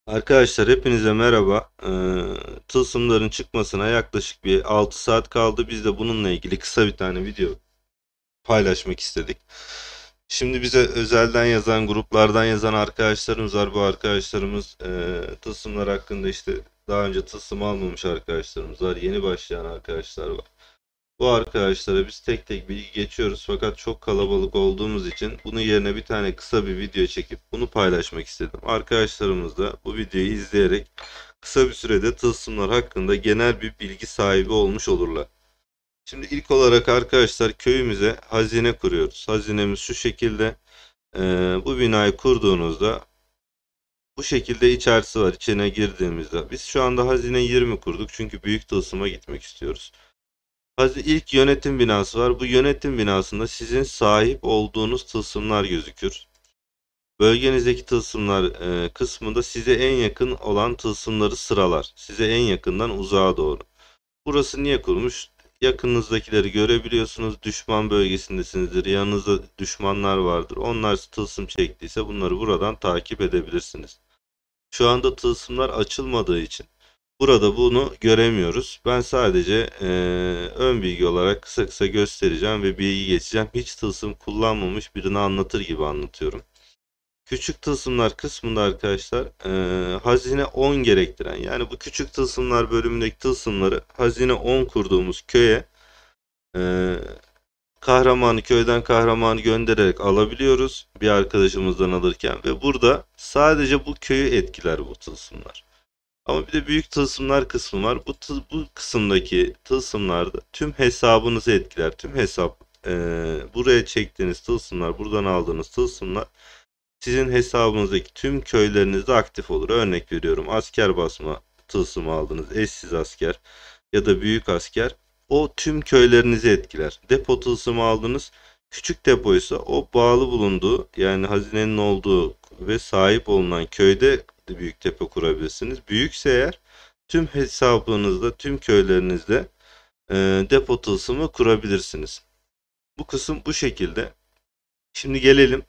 Arkadaşlar hepinize merhaba. Tılsımların çıkmasına yaklaşık bir 6 saat kaldı. Biz de bununla ilgili kısa bir tane video paylaşmak istedik. Şimdi bize özelden yazan, gruplardan yazan arkadaşlarımız var. Bu arkadaşlarımız tılsımlar hakkında işte daha önce tılsım almamış arkadaşlarımız var. Yeni başlayan arkadaşlar var. Bu arkadaşlara biz tek tek bilgi geçiyoruz fakat çok kalabalık olduğumuz için bunun yerine bir tane kısa bir video çekip bunu paylaşmak istedim. Arkadaşlarımız da bu videoyu izleyerek kısa bir sürede tılsımlar hakkında genel bir bilgi sahibi olmuş olurlar. Şimdi ilk olarak arkadaşlar köyümüze hazine kuruyoruz. Hazinemiz şu şekilde. Bu binayı kurduğunuzda bu şekilde içerisi var. İçine girdiğimizde biz şu anda hazine 20 kurduk çünkü büyük tılsıma gitmek istiyoruz. İlk yönetim binası var. Bu yönetim binasında sizin sahip olduğunuz tılsımlar gözükür. Bölgenizdeki tılsımlar kısmında size en yakın olan tılsımları sıralar. Size en yakından uzağa doğru. Burası niye kurmuş? Yakınınızdakileri görebiliyorsunuz. Düşman bölgesindesinizdir. Yanınızda düşmanlar vardır. Onlar tılsım çektiyse bunları buradan takip edebilirsiniz. Şu anda tılsımlar açılmadığı için burada bunu göremiyoruz. Ben sadece ön bilgi olarak kısa kısa göstereceğim ve bilgi geçeceğim. Hiç tılsım kullanmamış birini anlatır gibi anlatıyorum. Küçük tılsımlar kısmında arkadaşlar hazine 10 gerektiren, yani bu küçük tılsımlar bölümündeki tılsımları hazine 10 kurduğumuz köye eee köyden kahramanı göndererek alabiliyoruz bir arkadaşımızdan alırken ve burada sadece bu köyü etkiler bu tılsımlar. Ama bir de büyük tılsımlar kısmı var. Bu kısımdaki tılsımlarda tüm hesabınızı etkiler. Tüm hesap buraya çektiğiniz tılsımlar, buradan aldığınız tılsımlar sizin hesabınızdaki tüm köylerinizde aktif olur. Örnek veriyorum, asker basma tılsımı aldınız. Eşsiz asker ya da büyük asker. O tüm köylerinizi etkiler. Depo tılsımı aldınız. Küçük depoysa o bağlı bulunduğu, yani hazinenin olduğu ve sahip olunan köyde de büyük depo kurabilirsiniz. Büyükse eğer tüm hesabınızda, tüm köylerinizde depo tılsımı kurabilirsiniz. Bu kısım bu şekilde. Şimdi gelelim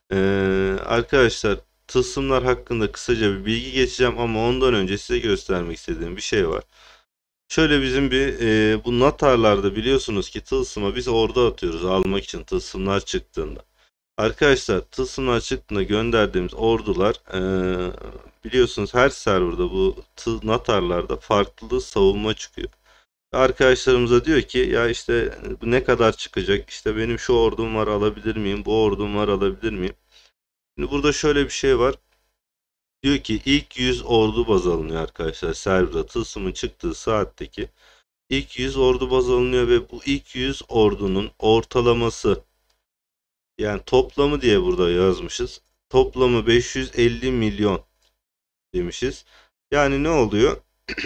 arkadaşlar, tılsımlar hakkında kısaca bir bilgi geçeceğim ama ondan önce size göstermek istediğim bir şey var. Şöyle bizim bir bu natarlarda biliyorsunuz ki tılsıma biz ordu atıyoruz almak için tılsımlar çıktığında. Arkadaşlar tılsımlar çıktığında gönderdiğimiz ordular biliyorsunuz her serverda bu natarlarda farklı savunma çıkıyor. Arkadaşlarımıza diyor ki ya işte bu ne kadar çıkacak, işte benim şu ordum var alabilir miyim, bu ordum var alabilir miyim? Şimdi burada şöyle bir şey var. Diyor ki ilk 100 ordu baz alınıyor arkadaşlar. Server'a tılsımın çıktığı saatteki ilk 100 ordu baz alınıyor ve bu ilk 100 ordunun ortalaması, yani toplamı diye burada yazmışız. Toplamı 550 milyon demişiz. Yani ne oluyor?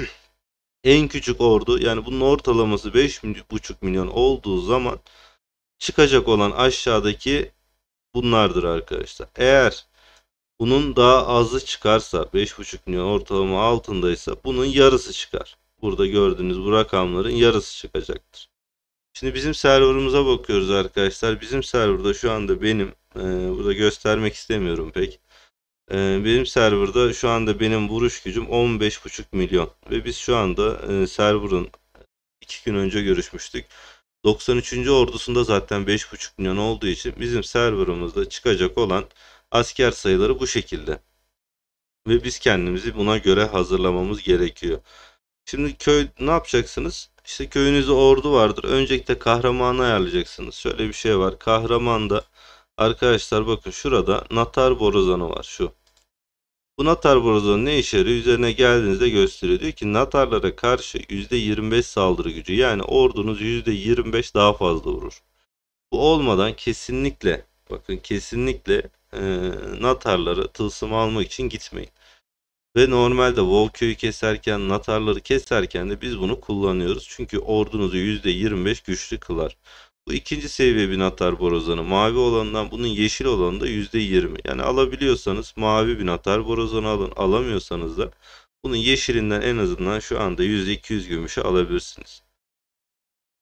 En küçük ordu, yani bunun ortalaması 5,5 milyon olduğu zaman çıkacak olan aşağıdaki bunlardır arkadaşlar. Eğer bunun daha azı çıkarsa, 5,5 milyon ortalama altındaysa bunun yarısı çıkar. Burada gördüğünüz bu rakamların yarısı çıkacaktır. Şimdi bizim serverımıza bakıyoruz arkadaşlar. Bizim serverda şu anda benim burada göstermek istemiyorum pek. Benim serverda şu anda benim vuruş gücüm 15,5 milyon ve biz şu anda server'ın 2 gün önce görüşmüştük. 93. ordusunda zaten 5,5 milyon olduğu için bizim serverımızda çıkacak olan asker sayıları bu şekilde. Ve biz kendimizi buna göre hazırlamamız gerekiyor. Şimdi köy ne yapacaksınız? İşte köyünüzde ordu vardır. Öncelikle kahramanı ayarlayacaksınız. Şöyle bir şey var. Kahramanda arkadaşlar bakın şurada Natar Borazanı var şu. Bu Natar Borazanı ne işe yarıyor? Üzerine geldiğinizde gösteriyor. Diyor ki Natarlara karşı %25 saldırı gücü. Yani ordunuz %25 daha fazla vurur. Bu olmadan kesinlikle, bakın kesinlikle Natarlara tılsım almak için gitmeyin. Ve normalde Volköy'ü keserken, Natarları keserken de biz bunu kullanıyoruz. Çünkü ordunuzu %25 güçlü kılar. Bu ikinci seviye bir Natar borazanı. Mavi olanından bunun yeşil olanı da %20. Yani alabiliyorsanız mavi bir Natar borazanı alın. Alamıyorsanız da bunun yeşilinden en azından şu anda %200 gümüşü alabilirsiniz.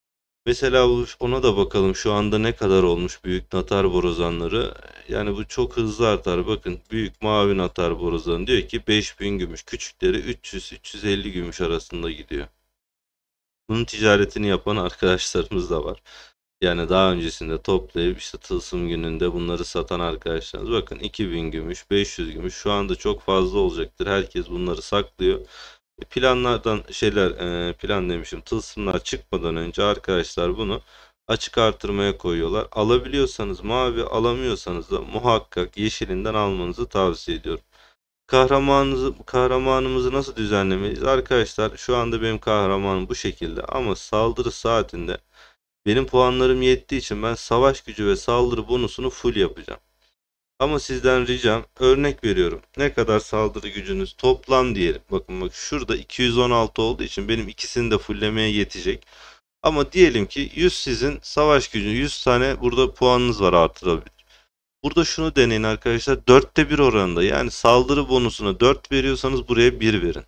Mesela ona da bakalım şu anda ne kadar olmuş büyük natar borazanları. Yani bu çok hızlı artar. Bakın büyük mavi natar borazanı diyor ki 5000 gümüş. Küçükleri 300-350 gümüş arasında gidiyor. Bunun ticaretini yapan arkadaşlarımız da var. Yani daha öncesinde toplayıp işte tılsım gününde bunları satan arkadaşlarımız. Bakın 2000 gümüş, 500 gümüş şu anda çok fazla olacaktır. Herkes bunları saklıyor. Planlardan plan demişim, tılsımlar çıkmadan önce arkadaşlar bunu açık artırmaya koyuyorlar. Alabiliyorsanız mavi, alamıyorsanız da muhakkak yeşilinden almanızı tavsiye ediyorum. Kahramanımızı nasıl düzenlemeliyiz? Arkadaşlar şu anda benim kahramanım bu şekilde ama saldırı saatinde benim puanlarım yettiği için ben savaş gücü ve saldırı bonusunu full yapacağım. Ama sizden ricam, örnek veriyorum. Ne kadar saldırı gücünüz toplam diyelim. Bakın bak şurada 216 olduğu için benim ikisini de fulllemeye yetecek. Ama diyelim ki 100 sizin savaş gücü, 100 tane burada puanınız var, artırabilir. Burada şunu deneyin arkadaşlar, 4'te 1 oranında, yani saldırı bonusuna 4 veriyorsanız buraya 1 verin.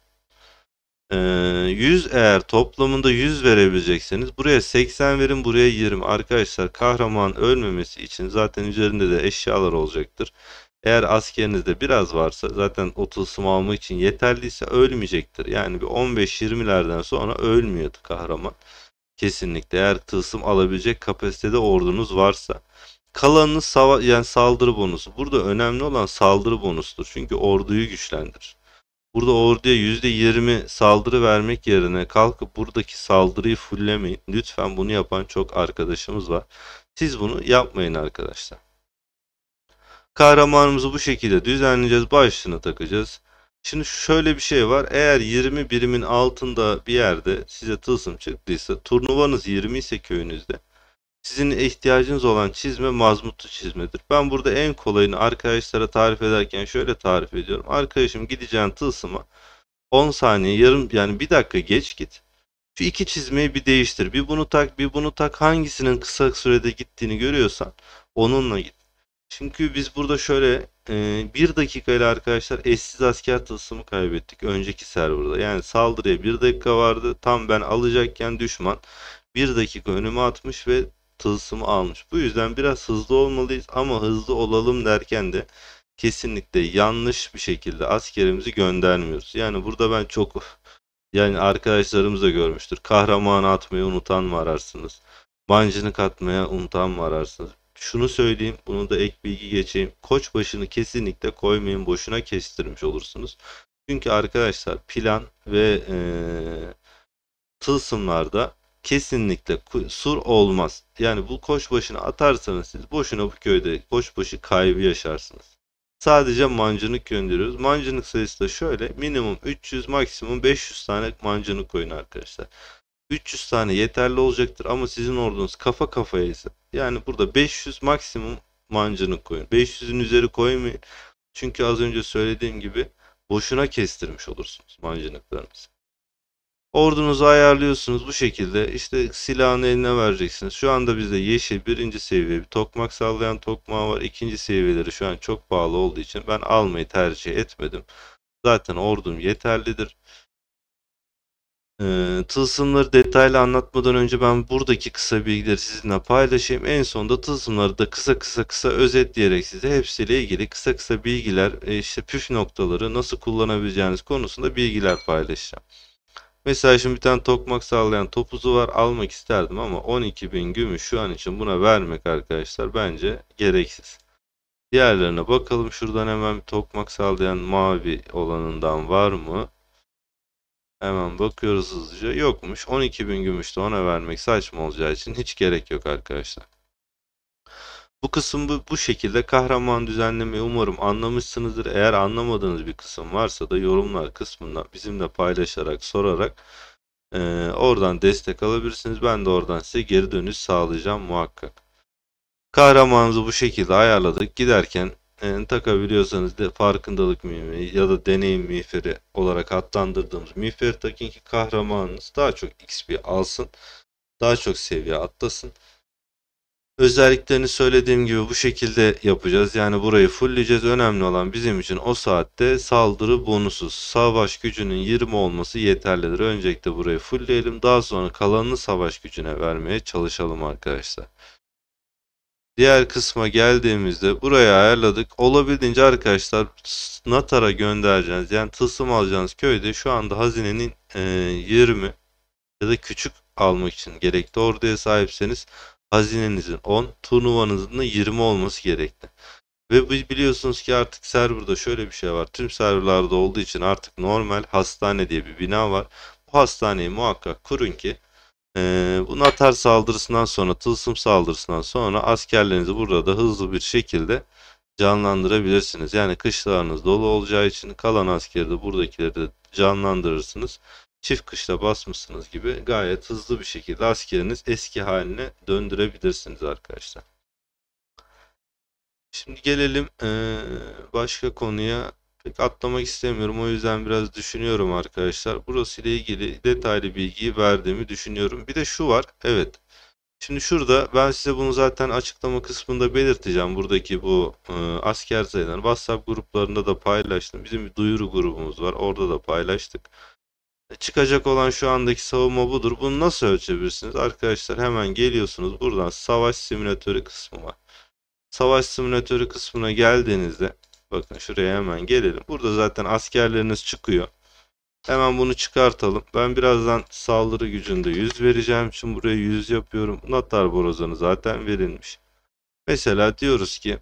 100 eğer toplamında 100 verebilecekseniz buraya 80 verin, buraya 20. Arkadaşlar kahraman ölmemesi için zaten üzerinde de eşyalar olacaktır. Eğer askerinizde biraz varsa zaten o tılsım almak için yeterliyse ölmeyecektir. Yani bir 15-20'lerden sonra ölmüyordu kahraman. Kesinlikle eğer tılsım alabilecek kapasitede ordunuz varsa. Kalanınız yani saldırı bonusu. Burada önemli olan saldırı bonusudur. Çünkü orduyu güçlendirir. Burada orduya %20 saldırı vermek yerine kalkıp buradaki saldırıyı fulllemeyin. Lütfen, bunu yapan çok arkadaşımız var. Siz bunu yapmayın arkadaşlar. Kahramanımızı bu şekilde düzenleyeceğiz. Başlığını takacağız. Şimdi şöyle bir şey var. Eğer 20 birimin altında bir yerde size tılsım çıktıysa, turnuvanız 20 ise köyünüzde, sizin ihtiyacınız olan çizme mazmutlu çizmedir. Ben burada en kolayını arkadaşlara tarif ederken şöyle tarif ediyorum. Arkadaşım, gideceğin tılsıma 10 saniye, yarım, yani bir dakika geç git. Şu iki çizmeyi bir değiştir. Bir bunu tak, bir bunu tak. Hangisinin kısa sürede gittiğini görüyorsan onunla git. Çünkü biz burada şöyle bir dakikayla arkadaşlar eşsiz asker tılsımı kaybettik önceki serverda. Yani saldırıya bir dakika vardı. Tam ben alacakken düşman bir dakika önüme atmış ve tılsımı almış. Bu yüzden biraz hızlı olmalıyız ama hızlı olalım derken de kesinlikle yanlış bir şekilde askerimizi göndermiyoruz. Yani burada ben çok, yani arkadaşlarımız da görmüştür. Kahramanı atmayı unutan mı ararsınız? Mancınık atmaya unutan mı ararsınız? Şunu söyleyeyim, bunu da ek bilgi geçeyim. Koçbaşını kesinlikle koymayın, boşuna kestirmiş olursunuz. Çünkü arkadaşlar plan ve tılsımlarda kesinlikle sur olmaz. Yani bu koçbaşını atarsanız siz boşuna bu köyde koçbaşı kaybı yaşarsınız. Sadece mancınık gönderiyoruz. Mancınık sayısı da şöyle: minimum 300, maksimum 500 tane mancınık koyun arkadaşlar. 300 tane yeterli olacaktır ama sizin ordunuz kafa kafaya ise, yani burada 500 maksimum mancınık koyun. 500'ün üzeri koymayın. Çünkü az önce söylediğim gibi boşuna kestirmiş olursunuz mancınıklarınızı. Ordunuzu ayarlıyorsunuz bu şekilde. İşte silahını eline vereceksiniz. Şu anda bizde yeşil birinci seviye bir tokmak sallayan tokmağı var. İkinci seviyeleri şu an çok pahalı olduğu için ben almayı tercih etmedim. Zaten ordum yeterlidir. Tılsımları detaylı anlatmadan önce ben buradaki kısa bilgileri sizinle paylaşayım. En sonunda tılsımları da kısa özetleyerek size hepsiyle ilgili kısa bilgiler, işte püf noktaları, nasıl kullanabileceğiniz konusunda bilgiler paylaşacağım. Mesela şimdi bir tane tokmak sağlayan topuzu var. Almak isterdim ama 12.000 gümüş şu an için buna vermek arkadaşlar bence gereksiz. Diğerlerine bakalım. Şuradan hemen bir tokmak sağlayan mavi olanından var mı? Hemen bakıyoruz hızlıca. Yokmuş. 12.000 gümüş de ona vermek saçma olacağı için hiç gerek yok arkadaşlar. Bu kısım bu şekilde kahraman düzenlemeyi umarım anlamışsınızdır. Eğer anlamadığınız bir kısım varsa da yorumlar kısmından bizimle paylaşarak, sorarak oradan destek alabilirsiniz. Ben de oradan size geri dönüş sağlayacağım muhakkak. Kahramanımızı bu şekilde ayarladık. Giderken takabiliyorsanız da farkındalık miğferi ya da deneyim miğferi olarak adlandırdığımız miğferi takın ki kahramanınız daha çok XP alsın. Daha çok seviye atlasın. Özelliklerini söylediğim gibi bu şekilde yapacağız. Yani burayı fullleyeceğiz. Önemli olan bizim için o saatte saldırı bonusuz. Savaş gücünün 20 olması yeterlidir. Öncelikle burayı fullleyelim. Daha sonra kalanını savaş gücüne vermeye çalışalım arkadaşlar. Diğer kısma geldiğimizde buraya ayarladık. Olabildiğince arkadaşlar Natar'a göndereceğiniz yani tılsım alacağınız köyde şu anda hazinenin 20 ya da küçük almak için gerekli orduya sahipseniz hazinenizin 10, turnuvanızın da 20 olması gerekli. Ve biliyorsunuz ki artık serverda şöyle bir şey var. Tüm serverlarda olduğu için artık normal hastane diye bir bina var. Bu hastaneyi muhakkak kurun ki bu Natar saldırısından sonra, tılsım saldırısından sonra askerlerinizi burada da hızlı bir şekilde canlandırabilirsiniz. Yani kışlalarınız dolu olacağı için kalan askeri de buradakileri de canlandırırsınız. Çift kışla basmışsınız gibi gayet hızlı bir şekilde askeriniz eski haline döndürebilirsiniz arkadaşlar. Şimdi gelelim başka konuya. Pek atlamak istemiyorum. O yüzden biraz düşünüyorum arkadaşlar. Burası ile ilgili detaylı bilgiyi verdiğimi düşünüyorum. Bir de şu var. Evet. Şimdi şurada ben size bunu zaten açıklama kısmında belirteceğim. Buradaki bu asker sayılarını WhatsApp gruplarında da paylaştım. Bizim bir duyuru grubumuz var. Orada da paylaştık. Çıkacak olan şu andaki savunma budur. Bunu nasıl ölçebilirsiniz? Arkadaşlar hemen geliyorsunuz. Buradan savaş simülatörü kısmı var. Savaş simülatörü kısmına geldiğinizde bakın şuraya hemen gelelim. Burada zaten askerleriniz çıkıyor. Hemen bunu çıkartalım. Ben birazdan saldırı gücünde 100 vereceğim için buraya 100 yapıyorum. Natar borazanı zaten verilmiş. Mesela diyoruz ki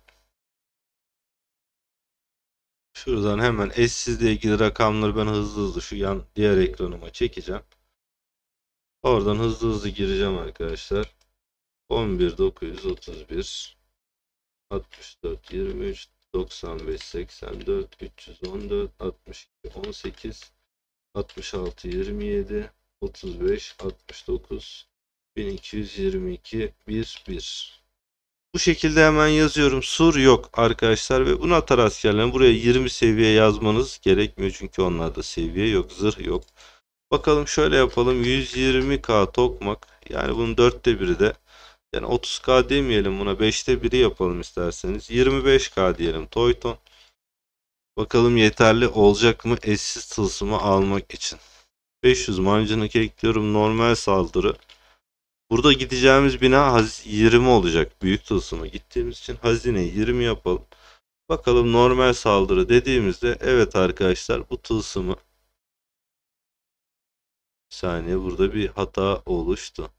şuradan hemen eşsizle ilgili rakamları ben hızlı hızlı şu yan diğer ekranıma çekeceğim. Oradan hızlı hızlı gireceğim arkadaşlar. 11931 64 23 95 84 314 62 18 66 27 35 69 1222 1. Bu şekilde hemen yazıyorum. Sur yok arkadaşlar ve bu Natar askerlerini buraya 20 seviye yazmanız gerekmiyor çünkü onlarda seviye yok, zırh yok. Bakalım şöyle yapalım. 120k tokmak yani bunun 1/4'ü de yani 30k demeyelim buna 1/5'i yapalım isterseniz. 25k diyelim Toyton. Bakalım yeterli olacak mı eşsiz tılsımı almak için. 500 mancınık ekliyorum normal saldırı. Burada gideceğimiz bina 20 olacak. Büyük tılsıma gittiğimiz için hazineyi 20 yapalım. Bakalım normal saldırı dediğimizde evet arkadaşlar bu tılsımı bir saniye burada bir hata oluştu.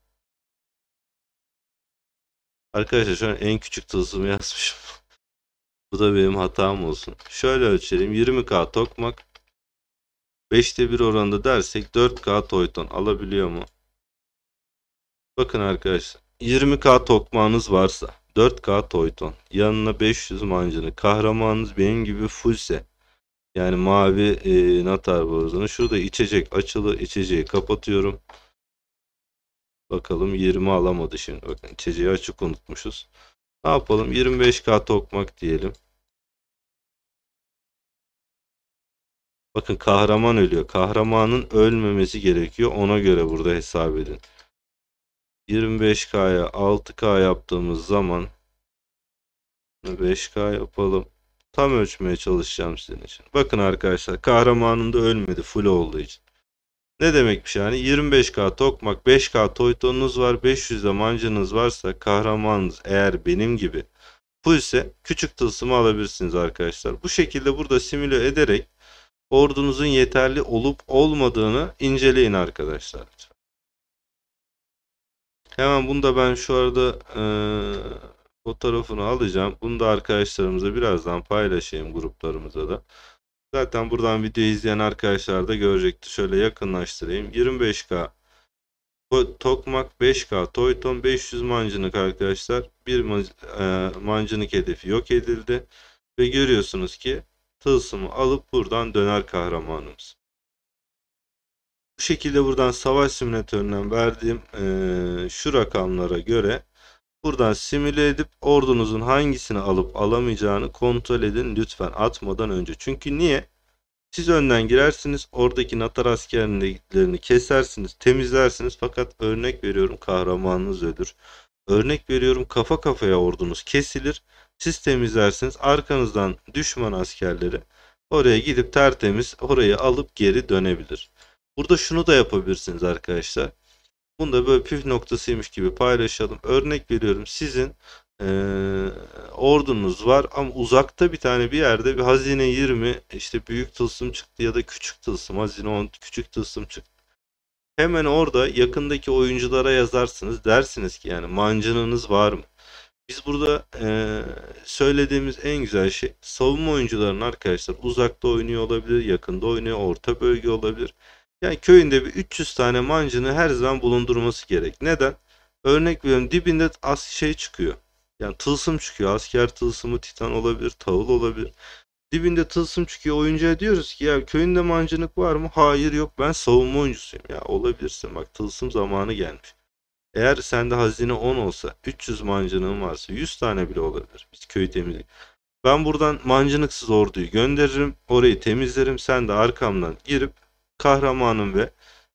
Arkadaşlar şu an en küçük tılsımı yazmışım. Bu da benim hatam olsun. Şöyle ölçelim. 20k tokmak 5'te 1 oranında dersek 4k toyton alabiliyor mu? Bakın arkadaşlar 20k tokmağınız varsa 4k toyton yanına 500 mancını kahramanınız benim gibi fullse yani mavi Natar borazanı şurada içecek açılı içeceği kapatıyorum. Bakalım 20 alamadı şimdi bakın içeceği açık unutmuşuz. Ne yapalım 25k tokmak diyelim. Bakın kahraman ölüyor. Kahramanın ölmemesi gerekiyor. Ona göre burada hesap edin. 25k'ya 6k yaptığımız zaman 5k yapalım. Tam ölçmeye çalışacağım sizin için. Bakın arkadaşlar kahramanın da ölmedi full olduğu için. Ne demekmiş yani 25k tokmak 5k toytonunuz var 500 de mancınız varsa kahramanınız eğer benim gibi fullse küçük tılsımı alabilirsiniz arkadaşlar. Bu şekilde burada simüle ederek ordunuzun yeterli olup olmadığını inceleyin arkadaşlar. Hemen bunu da ben şu arada fotoğrafını alacağım. Bunu da arkadaşlarımıza birazdan paylaşayım gruplarımıza da. Zaten buradan video izleyen arkadaşlar da görecektir. Şöyle yakınlaştırayım. 25k tokmak 5k toyton 500 mancınık arkadaşlar. Bir mancınık hedefi yok edildi. Ve görüyorsunuz ki tılsımı alıp buradan döner kahramanımız. Bu şekilde buradan savaş simülatöründen verdiğim şu rakamlara göre buradan simüle edip ordunuzun hangisini alıp alamayacağını kontrol edin lütfen atmadan önce. Çünkü niye? Siz önden girersiniz oradaki Natar askerlerini kesersiniz temizlersiniz fakat örnek veriyorum kahramanınız ölür. Örnek veriyorum, kafa kafaya ordunuz kesilir. Siz temizlersiniz. Arkanızdan düşman askerleri oraya gidip tertemiz orayı alıp geri dönebilir. Burada şunu da yapabilirsiniz arkadaşlar. Bunu da böyle püf noktasıymış gibi paylaşalım. Örnek veriyorum, sizin ordunuz var ama uzakta bir tane bir yerde bir hazine 20 işte büyük tılsım çıktı ya da küçük tılsım, hazine 10 küçük tılsım çıktı. Hemen orada yakındaki oyunculara yazarsınız, dersiniz ki yani mancınınız var mı? Biz burada söylediğimiz en güzel şey, savunma oyuncularının arkadaşlar uzakta oynuyor olabilir, yakında oynuyor, orta bölge olabilir. Yani köyünde bir 300 tane mancını her zaman bulundurması gerek. Neden? Örnek veriyorum, dibinde şey çıkıyor. Yani tılsım çıkıyor. Asker tılsımı, titan olabilir, tahıl olabilir. Dibinde tılsım çıkıyor. Oyuncuya diyoruz ki ya köyünde mancınık var mı? Hayır, yok, ben savunma oyuncusuyum. Ya olabilirsin, bak tılsım zamanı gelmiş. Eğer sende hazine 10 olsa, 300 mancınığın varsa 100 tane bile olabilir. Biz köyü temizledik. Ben buradan mancınıksız orduyu gönderirim. Orayı temizlerim. Sen de arkamdan girip kahramanım ve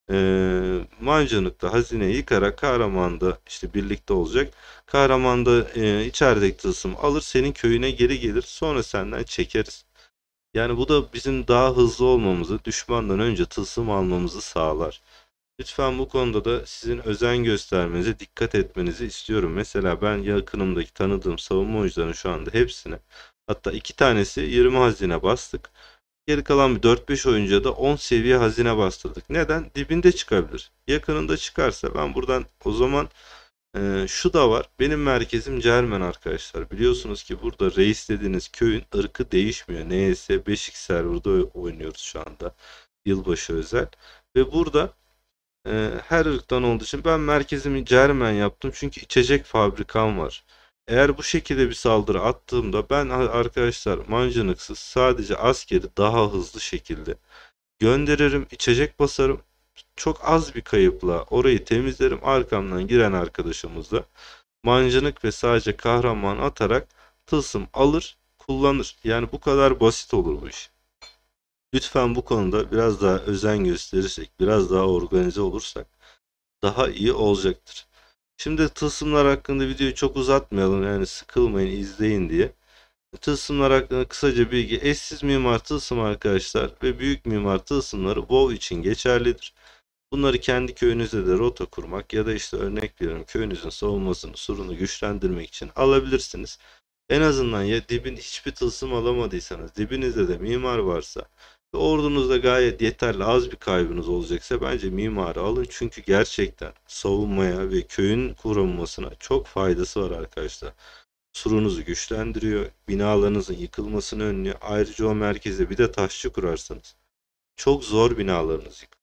mancınıkta hazineyi yıkarak kahraman da işte birlikte olacak. Kahraman da içerideki tılsım alır, senin köyüne geri gelir. Sonra senden çekeriz. Yani bu da bizim daha hızlı olmamızı, düşmandan önce tılsım almamızı sağlar. Lütfen bu konuda da sizin özen göstermenize, dikkat etmenizi istiyorum. Mesela ben yakınımdaki tanıdığım savunma oyuncularının şu anda hepsine, hatta 2 tanesi 20 hazine bastık. Geri kalan bir 4-5 oyuncuya da 10 seviye hazine bastırdık. Neden? Dibinde çıkabilir. Yakınında çıkarsa ben buradan o zaman şu da var. Benim merkezim Cermen arkadaşlar. Biliyorsunuz ki burada reis dediğiniz köyün ırkı değişmiyor. NS 5x serverda oynuyoruz şu anda. Yılbaşı özel. Ve burada her ırktan olduğu için ben merkezimi Cermen yaptım. Çünkü içecek fabrikam var. Eğer bu şekilde bir saldırı attığımda ben arkadaşlar mancınıksız sadece askeri daha hızlı şekilde gönderirim, içecek basarım. Çok az bir kayıpla orayı temizlerim. Arkamdan giren arkadaşımız da mancınık ve sadece kahraman atarak tılsım alır, kullanır. Yani bu kadar basit olur bu iş. Lütfen bu konuda biraz daha özen gösterirsek, biraz daha organize olursak daha iyi olacaktır. Şimdi tılsımlar hakkında videoyu çok uzatmayalım, yani sıkılmayın, izleyin diye. Tılsımlar hakkında kısaca bilgi: eşsiz mimar tılsım arkadaşlar ve büyük mimar tılsımları WoW için geçerlidir. Bunları kendi köyünüzde de rota kurmak ya da işte örnek veriyorum köyünüzün savunmasını, surunu güçlendirmek için alabilirsiniz. En azından ya dibin hiçbir tılsım alamadıysanız, dibinizde de mimar varsa ve ordunuzda gayet yeterli az bir kaybınız olacaksa bence mimarı alın. Çünkü gerçekten savunmaya ve köyün korunmasına çok faydası var arkadaşlar. Surunuzu güçlendiriyor, binalarınızın yıkılmasını önlüyor. Ayrıca o merkeze bir de taşçı kurarsanız çok zor binalarınız yıkılır.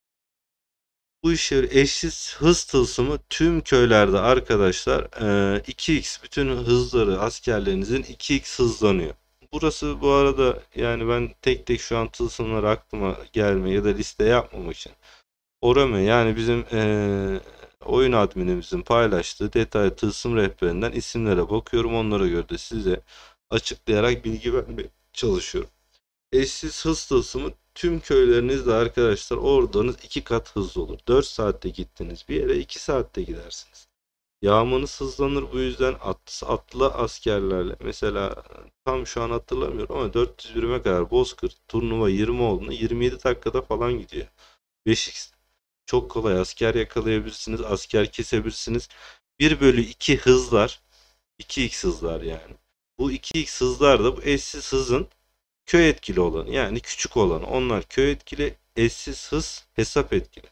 Bu işe eşsiz hız tılsımı tüm köylerde arkadaşlar 2x bütün hızları askerlerinizin 2x hızlanıyor. Burası bu arada, yani ben tek tek şu an tılsımları aklıma gelme ya da liste yapmamak için Orame, yani bizim oyun adminimizin paylaştığı detaylı tılsım rehberinden isimlere bakıyorum. Onlara göre de size açıklayarak bilgi vermeye çalışıyorum. Eşsiz hız tılsımı tüm köylerinizde arkadaşlar oradanız 2 kat hızlı olur. 4 saatte gittiniz bir yere 2 saatte gidersiniz. Yağmanız hızlanır, bu yüzden atlı askerlerle mesela tam şu an hatırlamıyorum ama 400 birime kadar Bozkır turnuva 20 olduğunda 27 dakikada falan gidiyor. 5x çok kolay asker yakalayabilirsiniz, asker kesebilirsiniz. 1/2 hızlar, 2x hızlar yani. Bu 2x hızlar da bu eşsiz hızın köy etkili olanı, yani küçük olanı. Onlar köy etkili, eşsiz hız hesap etkili.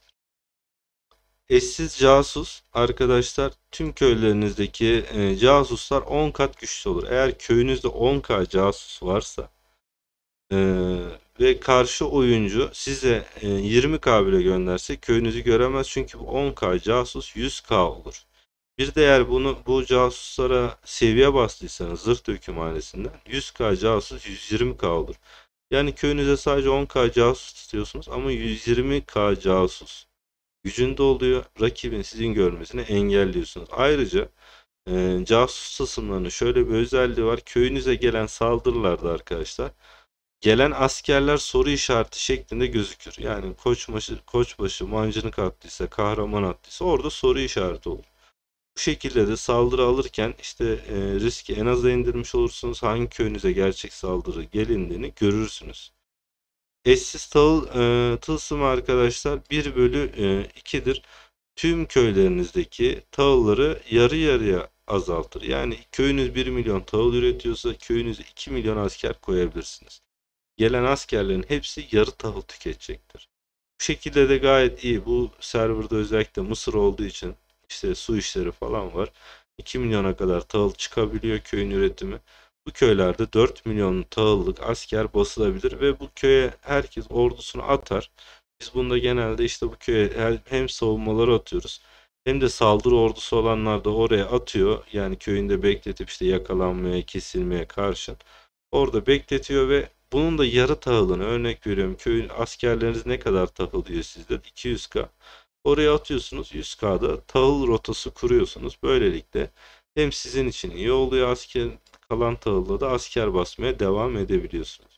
Eşsiz casus arkadaşlar, tüm köylerinizdeki casuslar 10 kat güçlü olur. Eğer köyünüzde 10k casus varsa e, ve karşı oyuncu size 20k bile gönderse köyünüzü göremez. Çünkü bu 10k casus 100k olur. Bir de eğer bu casuslara seviye bastıysanız zırh dökümhanesinden 100k casus 120k olur. Yani köyünüze sadece 10k casus tutuyorsunuz ama 120k casus gücünde oluyor. Rakibin sizin görmesini engelliyorsunuz. Ayrıca casus tılsımlarının şöyle bir özelliği var. Köyünüze gelen saldırılarda arkadaşlar gelen askerler soru işareti şeklinde gözükür. Yani koçbaşı mancınık attıysa, kahraman attıysa orada soru işareti olur. Bu şekilde de saldırı alırken işte riski en aza indirmiş olursunuz. Hangi köyünüze gerçek saldırı gelindiğini görürsünüz. Eşsiz tılsım arkadaşlar 1/2'dir. Tüm köylerinizdeki tahılları yarı yarıya azaltır. Yani köyünüz 1 milyon tahıl üretiyorsa köyünüze 2 milyon asker koyabilirsiniz. Gelen askerlerin hepsi yarı tahıl tüketecektir. Bu şekilde de gayet iyi. Bu serverda özellikle Mısır olduğu için işte su işleri falan var. 2 milyona kadar tahıl çıkabiliyor köyün üretimi. Bu köylerde 4 milyon tahıllık asker basılabilir ve bu köye herkes ordusunu atar. Biz bunda genelde işte bu köye hem savunmaları atıyoruz hem de saldırı ordusu olanlar da oraya atıyor. Yani köyünde bekletip işte yakalanmaya, kesilmeye karşı orada bekletiyor ve bunun da yarı tahılını örnek veriyorum. Köyün askerleriniz ne kadar tahıl diyor sizde? 200K. Oraya atıyorsunuz 100K'da tahıl rotası kuruyorsunuz. Böylelikle hem sizin için iyi oluyor kalan tahılla da asker basmaya devam edebiliyorsunuz.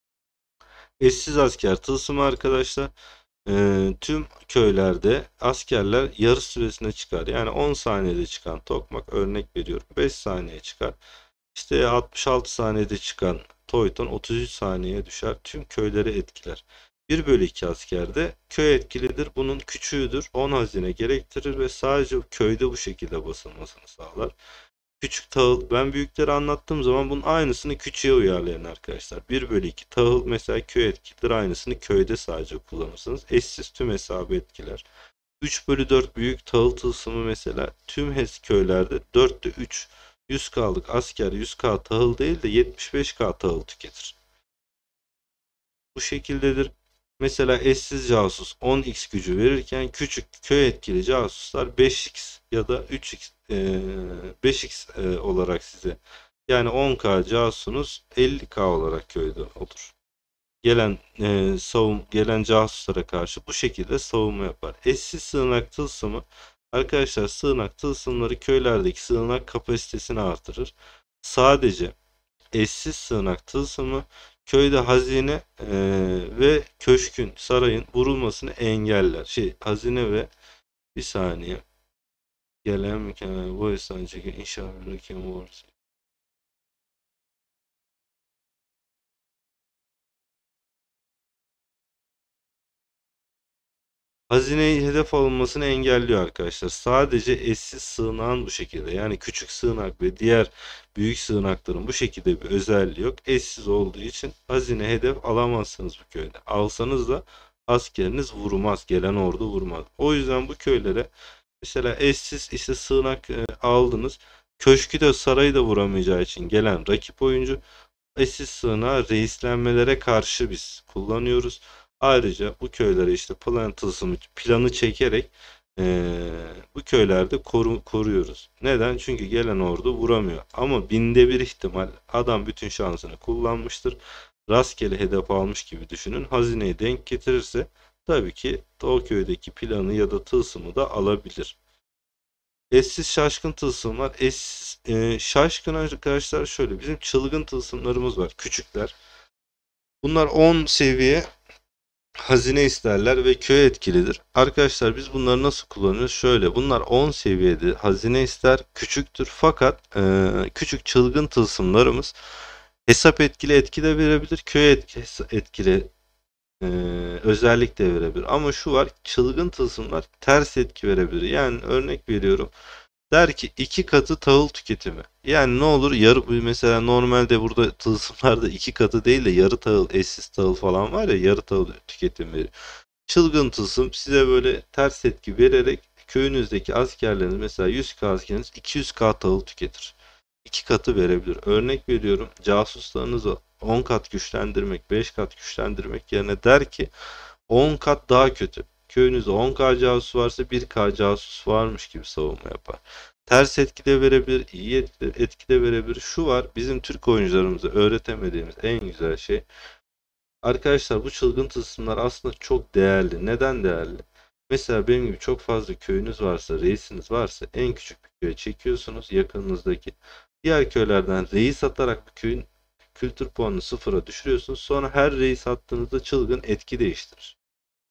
Eşsiz asker tılsımı arkadaşlar tüm köylerde askerler yarı süresine çıkar. Yani 10 saniyede çıkan tokmak örnek veriyorum 5 saniye çıkar. İşte 66 saniyede çıkan Toyton 33 saniyeye düşer. Tüm köyleri etkiler. 1/2 askerde köy etkilidir. Bunun küçüğüdür. 10 hazine gerektirir ve sadece köyde bu şekilde basılmasını sağlar. Küçük tahıl. Ben büyükleri anlattığım zaman bunun aynısını küçüğe uyarlayın arkadaşlar. 1/2 tahıl mesela köy etkilidir. Aynısını köyde sadece kullanırsınız. Eşsiz tüm hesabı etkiler. 3/4 büyük tahıl tılsımı mesela tüm köylerde 4'te 3 100K'lık asker 100K tahıl değil de 75K tahıl tüketir. Bu şekildedir. Mesela eşsiz casus 10x gücü verirken küçük köy etkili casuslar 5x ya da 3x 5x olarak size yani 10K casusunuz 50K olarak köyde olur. Gelen casuslara karşı bu şekilde savunma yapar. Eşsiz sığınak tılsımı arkadaşlar sığınak tılsımları köylerdeki sığınak kapasitesini artırır. Sadece eşsiz sığınak tılsımı köyde hazine ve köşkün, sarayın vurulmasını engeller. Hazine ve bir saniye gelen mükemmel bu esancı inşaat ülkemi var. Hazineyi hedef alınmasını engelliyor arkadaşlar. Sadece eşsiz sığınağın bu şekilde. Yani küçük sığınak ve diğer büyük sığınakların bu şekilde bir özelliği yok. Eşsiz olduğu için hazine hedef alamazsınız bu köyde. Alsanız da askeriniz vurmaz. Gelen ordu vurmaz. O yüzden bu köylere mesela eşsiz işte sığınak aldınız. Köşkü de sarayı da vuramayacağı için gelen rakip oyuncu eşsiz sığınağı reislenmelere karşı biz kullanıyoruz. Ayrıca bu köylere işte plan tılsımı planı çekerek bu köylerde koruyoruz. Neden? Çünkü gelen ordu vuramıyor. Ama binde bir ihtimal adam bütün şansını kullanmıştır. Rastgele hedef almış gibi düşünün. Hazineyi denk getirirse tabii ki o köydeki planı ya da tılsımı da alabilir. Eşsiz şaşkın tılsım var. Şaşkın arkadaşlar şöyle. Bizim çılgın tılsımlarımız var. Küçükler. Bunlar 10 seviye hazine isterler ve köy etkilidir. Arkadaşlar biz bunları nasıl kullanıyoruz? Şöyle. Bunlar 10 seviyede hazine ister. Küçüktür. Fakat küçük çılgın tılsımlarımız hesap etkili etki de verebilir. Etkili e, özellik de verebilir. Ama şu var. Çılgın tılsımlar ters etki verebilir. Yani örnek veriyorum. Der ki 2 katı tahıl tüketimi. Yani ne olur yarı mesela normalde burada tılsımlarda 2 katı değil de yarı tahıl, eşsiz tahıl falan var ya yarı tahıl tüketimi. Çılgın tılsım size böyle ters etki vererek köyünüzdeki askerleriniz mesela 100K askeriniz 200K tahıl tüketir. 2 katı verebilir. Örnek veriyorum casuslarınızı 10 kat güçlendirmek, 5 kat güçlendirmek yerine der ki 10 kat daha kötü. Köyünüzde 10K casus varsa 1K casus varmış gibi savunma yapar. Ters etki de verebilir, iyi etki de verebilir. Şu var, bizim Türk oyuncularımıza öğretemediğimiz en güzel şey. Arkadaşlar bu çılgın tılsımlar aslında çok değerli. Neden değerli? Mesela benim gibi çok fazla köyünüz varsa, reisiniz varsa en küçük bir köye çekiyorsunuz yakınınızdaki. Diğer köylerden reis atarak bu köyün kültür puanını sıfıra düşürüyorsunuz. Sonra her reis attığınızda çılgın etki değiştirir.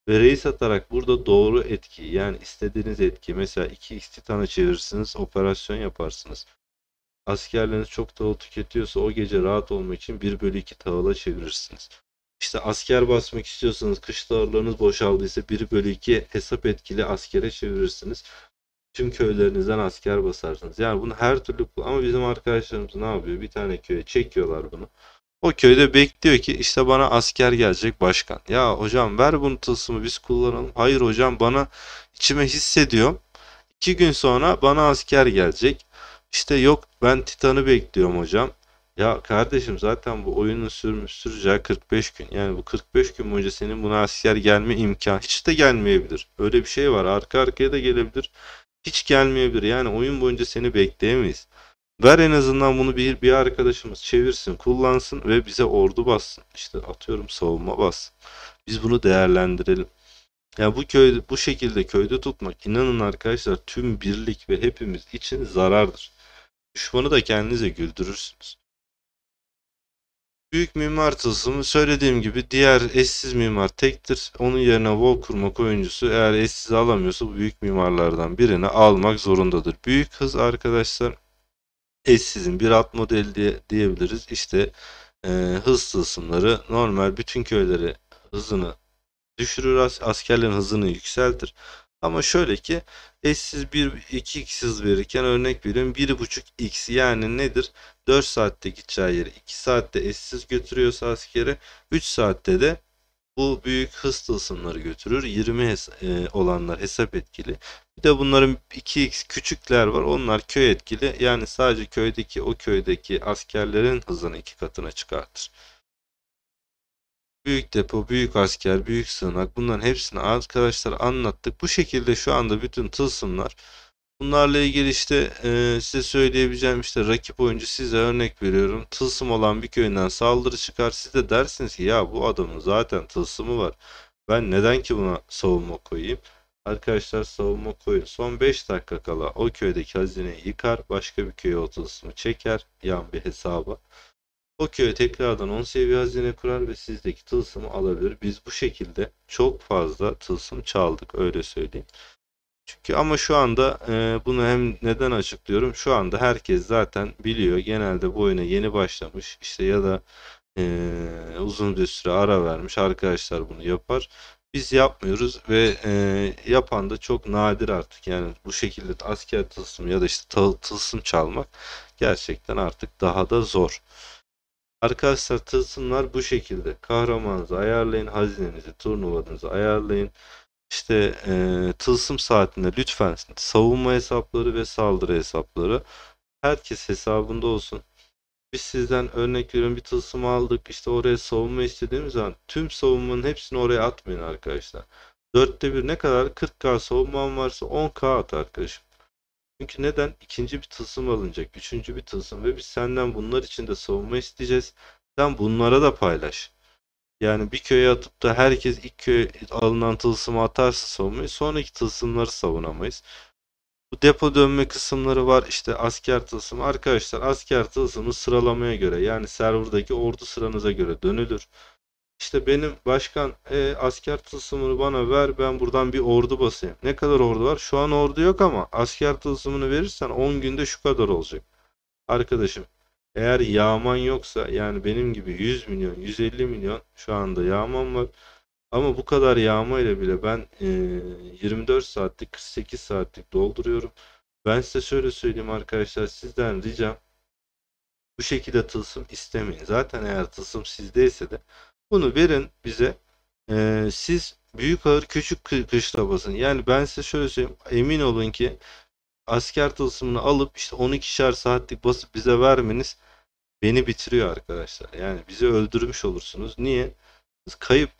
Ve reis atarak burada doğru etki, yani istediğiniz etki, mesela 2x Titan'a çevirirsiniz, operasyon yaparsınız. Askerleriniz çok tahıl tüketiyorsa o gece rahat olmak için 1/2 tahıla çevirirsiniz. İşte asker basmak istiyorsanız, kış tahıllarınız boşaldıysa 1/2 hesap etkili askere çevirirsiniz. Tüm köylerinizden asker basarsınız. Yani bunu her türlü, ama bizim arkadaşlarımız ne yapıyor? Bir tane köye çekiyorlar bunu. O köyde bekliyor ki işte bana asker gelecek başkan. Ya hocam ver bunu, tılsımı biz kullanalım. Hayır hocam, bana içime hissediyorum. 2 gün sonra bana asker gelecek. İşte yok, ben Titan'ı bekliyorum hocam. Ya kardeşim, zaten bu oyunun süreceği 45 gün. Yani bu 45 gün boyunca senin buna asker gelme imkanı hiç de gelmeyebilir. Öyle bir şey var. Arka arkaya da gelebilir. Hiç gelmeyebilir. Yani oyun boyunca seni bekleyemeyiz. Ver en azından bunu, bir arkadaşımız çevirsin, kullansın ve bize ordu bassın. İşte atıyorum, savunma bassın. Biz bunu değerlendirelim. Ya bu köyde, bu şekilde köyde tutmak, inanın arkadaşlar, tüm birlik ve hepimiz için zarardır. Düşmanı da kendinize güldürürsünüz. Büyük mimar tılsımı, söylediğim gibi, diğer eşsiz mimar tektir. Onun yerine wall kurmak oyuncusu eğer eşsiz alamıyorsa bu büyük mimarlardan birini almak zorundadır. Büyük hız arkadaşlar, eşsizin bir alt modeli diyebiliriz. İşte hız tılsımları normal bütün köyleri hızını düşürür, askerlerin hızını yükseltir. Ama şöyle ki, eşsiz 2x hız verirken, örnek veriyorum, 1,5x, yani nedir? 4 saatte gideceği yeri 2 saatte eşsiz götürüyorsa askeri, 3 saatte de bu büyük hız tılsımları götürür. 20 olanlar hesap etkili. Bir de bunların 2x küçükler var. Onlar köy etkili. Yani sadece o köydeki askerlerin hızını 2 katına çıkartır. Büyük depo, büyük asker, büyük sığınak, bunların hepsini arkadaşlar anlattık. Bu şekilde şu anda bütün tılsımlar. Bunlarla ilgili işte size söyleyebileceğim, işte rakip oyuncu, size örnek veriyorum, tılsım olan bir köyünden saldırı çıkar. Siz de dersiniz ki ya bu adamın zaten tılsımı var. Ben neden ki buna savunma koyayım? Arkadaşlar, savunma koyun. Son 5 dakika kala o köydeki hazineyi yıkar. Başka bir köye o tılsımı çeker. Yan bir hesaba. O köye tekrardan 10 seviye hazine kurar ve sizdeki tılsımı alabilir. Biz bu şekilde çok fazla tılsım çaldık, öyle söyleyeyim. Çünkü ama şu anda bunu hem neden açıklıyorum? Şu anda herkes zaten biliyor. Genelde bu oyuna yeni başlamış işte ya da uzun bir süre ara vermiş arkadaşlar bunu yapar. Biz yapmıyoruz ve yapan da çok nadir artık. Yani bu şekilde asker tılsım ya da işte tılsım çalmak gerçekten artık daha da zor. Arkadaşlar, tılsımlar bu şekilde. Kahramanınızı ayarlayın, hazinenizi, turnuvanızı ayarlayın. İşte tılsım saatinde lütfen savunma hesapları ve saldırı hesapları herkes hesabında olsun. Biz sizden, örnek veriyorum, bir tılsım aldık, işte oraya savunma istediğimiz zaman tüm savunmanın hepsini oraya atmayın arkadaşlar. 1/4 ne kadar? 40k savunman varsa 10k at arkadaşım. Çünkü neden? İkinci bir tılsım alınacak, üçüncü bir tılsım ve biz senden bunlar için de savunma isteyeceğiz. Sen bunlara da paylaş. Yani bir köye atıp da herkes ilk köye alınan tılsımı atarsa savunmayı, sonraki tılsımları savunamayız. Bu depo dönme kısımları var. İşte asker tılsımı. Arkadaşlar, asker tılsımı sıralamaya göre, yani serverdaki ordu sıranıza göre dönülür. İşte benim başkan, asker tılsımını bana ver, ben buradan bir ordu basayım. Ne kadar ordu var? Şu an ordu yok ama asker tılsımını verirsen 10 günde şu kadar olacak. Arkadaşım, eğer yağman yoksa, yani benim gibi 100 milyon 150 milyon şu anda yağman var. Ama bu kadar yağma ile bile ben 24 saatlik 48 saatlik dolduruyorum. Ben size şöyle söyleyeyim arkadaşlar, sizden ricam, bu şekilde tılsım istemeyin. Zaten eğer tılsım sizdeyse de bunu verin bize. Siz büyük ağır küçük kışla basın. Yani ben size şöyle söyleyeyim, emin olun ki asker tılsımını alıp işte 12'şer saatlik basıp bize vermeniz beni bitiriyor arkadaşlar. Yani bizi öldürmüş olursunuz. Niye? Kayıp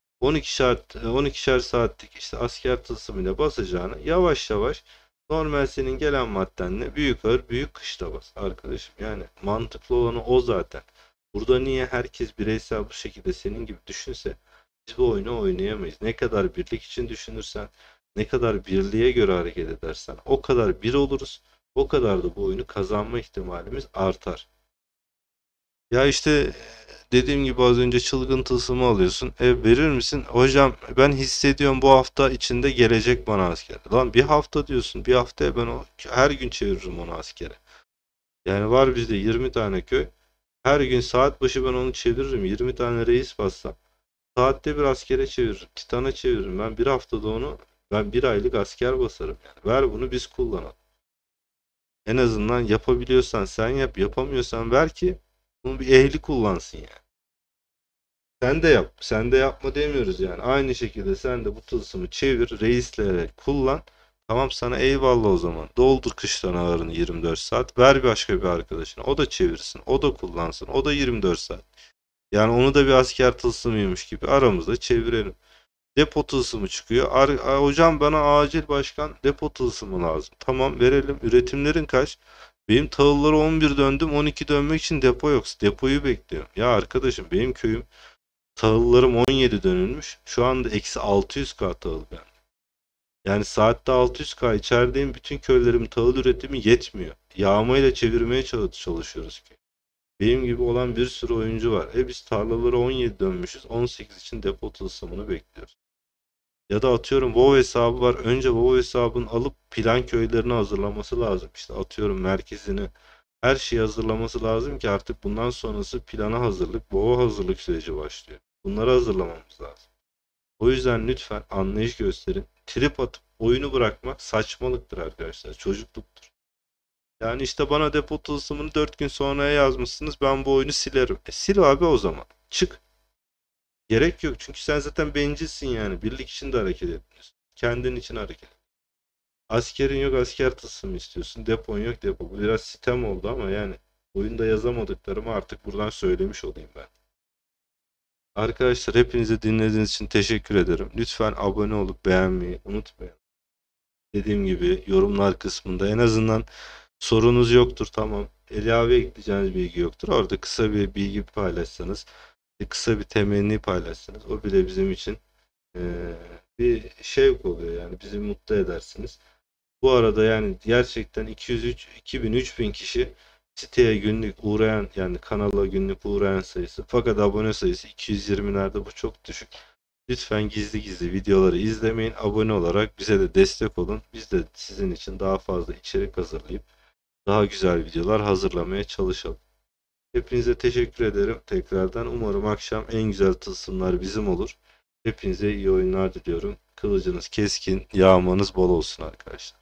12'şer saatlik işte asker tılsımıyla basacağını, yavaş yavaş normal senin gelen maddenle büyük ağır büyük kışla bas arkadaşım. Yani mantıklı olanı o zaten. Burada niye herkes bireysel bu şekilde senin gibi düşünse biz bu oyunu oynayamayız. Ne kadar birlik için düşünürsen, ne kadar birliğe göre hareket edersen o kadar bir oluruz. O kadar da bu oyunu kazanma ihtimalimiz artar. Ya işte dediğim gibi az önce çılgın tılsımı alıyorsun. Verir misin? Hocam ben hissediyorum bu hafta içinde gelecek bana asker. Lan bir hafta diyorsun. Bir haftaya ben her gün çeviririm onu askere. Yani var bizde 20 tane köy. Her gün saat başı ben onu çeviririm. 20 tane reis bassam. Saatte bir askere çeviririm. Titan'a çeviririm. Ben bir haftada onu ben bir aylık asker basarım yani. Ver bunu biz kullanalım. En azından yapabiliyorsan sen yap. Yapamıyorsan ver ki bunu bir ehli kullansın yani. Sen de yap. Sen de yapma demiyoruz yani. Aynı şekilde sen de bu tılsımı çevir. Reislere kullan. Tamam sana eyvallah o zaman. Doldur kıştan ağırını 24 saat. Ver başka bir arkadaşına. O da çevirsin. O da kullansın. O da 24 saat. Yani onu da bir asker tılsımıymış gibi aramızda çevirelim. Depo tılsımı çıkıyor. Hocam bana acil başkan depo tılsımı lazım. Tamam verelim. Üretimlerin kaç? Benim tahılları 11 döndüm. 12 dönmek için depo yok. Depoyu bekliyorum. Ya arkadaşım benim köyüm tahıllarım 17 dönülmüş. Şu anda eksi 600K tahıl ben. Yani saatte 600K içerideyim. Bütün köylerimin tahıl üretimi yetmiyor. Yağmayla çevirmeye çalışıyoruz ki. Benim gibi olan bir sürü oyuncu var. Biz tarlaları 17 dönmüşüz. 18 için depo tılsımını bekliyoruz. Ya da atıyorum WoW hesabı var. Önce WoW hesabını alıp plan köylerini hazırlaması lazım. İşte atıyorum merkezini her şeyi hazırlaması lazım ki artık bundan sonrası plana hazırlık, WoW'a hazırlık süreci başlıyor. Bunları hazırlamamız lazım. O yüzden lütfen anlayış gösterin. Trip atıp oyunu bırakmak saçmalıktır arkadaşlar. Çocukluktur. Yani işte bana depo tılsımını 4 gün sonraya yazmışsınız. Ben bu oyunu silerim. Sil abi o zaman. Çık. Gerek yok. Çünkü sen zaten bencilsin yani. Birlik için de hareket etmiyorsun. Kendin için hareket et. Askerin yok asker tılsımı istiyorsun. Depon yok depo. Bu biraz sitem oldu ama yani. Oyunda yazamadıklarımı artık buradan söylemiş olayım ben. Arkadaşlar hepinize dinlediğiniz için teşekkür ederim. Lütfen abone olup beğenmeyi unutmayın. Dediğim gibi yorumlar kısmında en azından sorunuz yoktur tamam. İlave ekleyeceğiniz bilgi yoktur. Orada kısa bir bilgi paylaşsanız, kısa bir temenni paylaşsanız o bile bizim için bir şevk oluyor yani bizi mutlu edersiniz. Bu arada yani gerçekten 203, 2000, 3000 kişi siteye günlük uğrayan yani kanala günlük uğrayan sayısı fakat abone sayısı 220'lerde bu çok düşük. Lütfen gizli gizli videoları izlemeyin. Abone olarak bize de destek olun. Biz de sizin için daha fazla içerik hazırlayıp daha güzel videolar hazırlamaya çalışalım. Hepinize teşekkür ederim tekrardan. Umarım akşam en güzel tılsımlar bizim olur. Hepinize iyi oyunlar diliyorum. Kılıcınız keskin, yağmanız bol olsun arkadaşlar.